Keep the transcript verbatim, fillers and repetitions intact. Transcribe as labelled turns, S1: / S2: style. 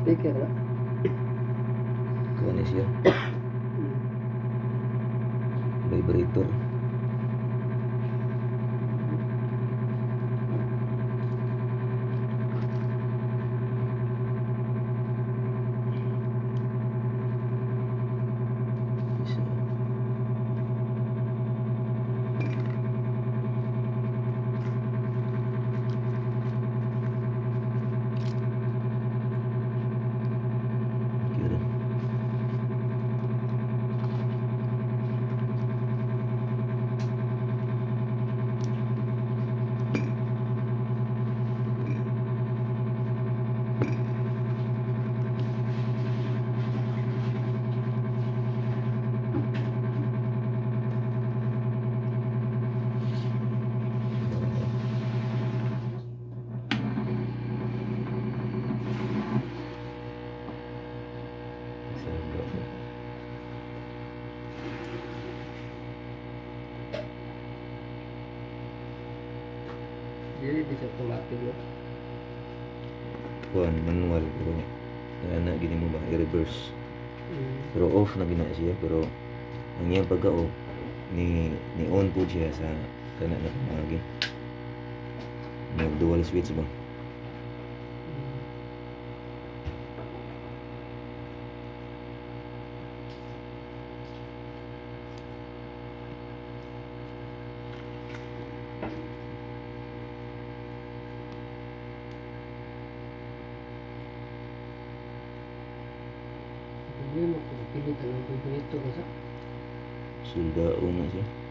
S1: speaker ba?
S2: Kuha na siya. Vibrator.
S1: Jadi bisa automatic ya.
S2: Kuan manual pero ana gini mo ba i-reverse.
S1: Hmm.
S2: Pero off na gina siya pero ang iyang pagka-off ni ni on po siya sa kana na pamagi. May dual switch ba?
S1: Ini mau pilih tanam begitu kan?
S2: Sudah una siya.